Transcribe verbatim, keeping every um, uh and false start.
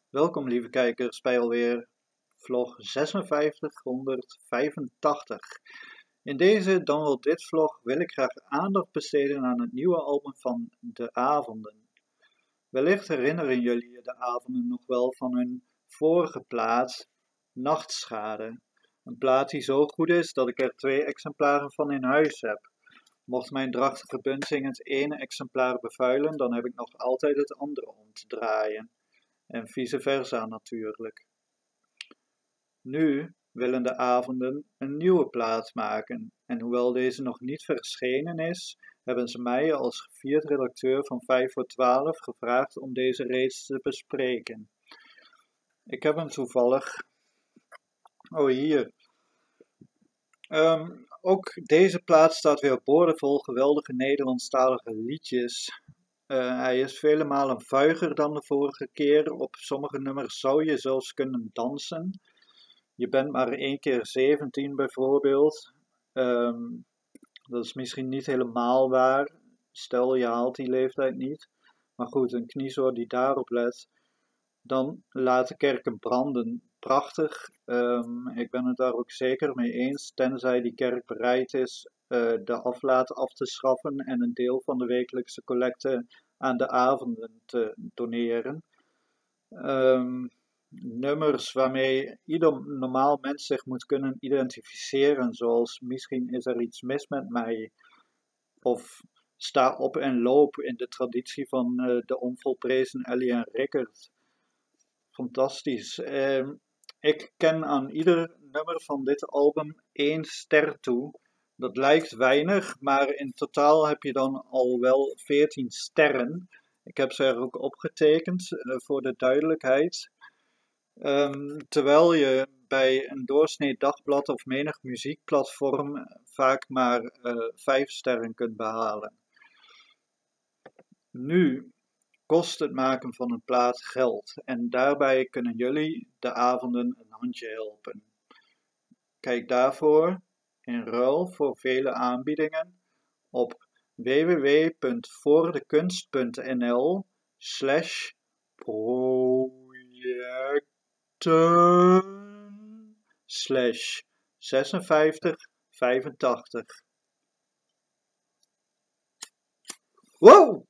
Welkom lieve kijkers bij alweer vlog zesenvijftighonderdvijfentachtig. In deze dan wel dit vlog wil ik graag aandacht besteden aan het nieuwe album van De Avonden. Wellicht herinneren jullie je De Avonden nog wel van hun vorige plaat Nachtschade. Een plaat die zo goed is dat ik er twee exemplaren van in huis heb. Mocht mijn drachtige bunzing het ene exemplaar bevuilen, dan heb ik nog altijd het andere om te draaien. En vice versa natuurlijk. Nu willen De Avonden een nieuwe plaat maken. En hoewel deze nog niet verschenen is, hebben ze mij als gevierd redacteur van vijf voor twaalf gevraagd om deze reeds te bespreken. Ik heb hem toevallig... Oh, hier. Um, ook deze plaat staat weer boordevol geweldige Nederlandstalige liedjes. Uh, hij is vele malen vuiger dan de vorige keer. Op sommige nummers zou je zelfs kunnen dansen. Je bent maar één keer zeventien bijvoorbeeld. Um, dat is misschien niet helemaal waar. Stel je haalt die leeftijd niet. Maar goed, een kniezoor die daarop let. Dan Laat de kerken branden. Prachtig. Um, ik ben het daar ook zeker mee eens. Tenzij die kerk bereid is uh, de aflaat af te schaffen en een deel van de wekelijkse collecte aan De Avonden te doneren. Um, nummers waarmee ieder normaal mens zich moet kunnen identificeren, zoals Misschien is er iets mis met mij, of Sta op en loop in de traditie van uh, de onvolprezen Ellie en Rickert. Fantastisch. Uh, ik ken aan ieder nummer van dit album één ster toe. Dat lijkt weinig, maar in totaal heb je dan al wel veertien sterren. Ik heb ze er ook opgetekend uh, voor de duidelijkheid. Um, terwijl je bij een doorsnee dagblad of menig muziekplatform vaak maar uh, vijf sterren kunt behalen. Nu kost het maken van een plaat geld en daarbij kunnen jullie De Avonden een handje helpen. Kijk daarvoor, in ruil voor vele aanbiedingen, op www.voordekunst.nl slash projecten slash zesenvijftig vijfentachtig. Wow!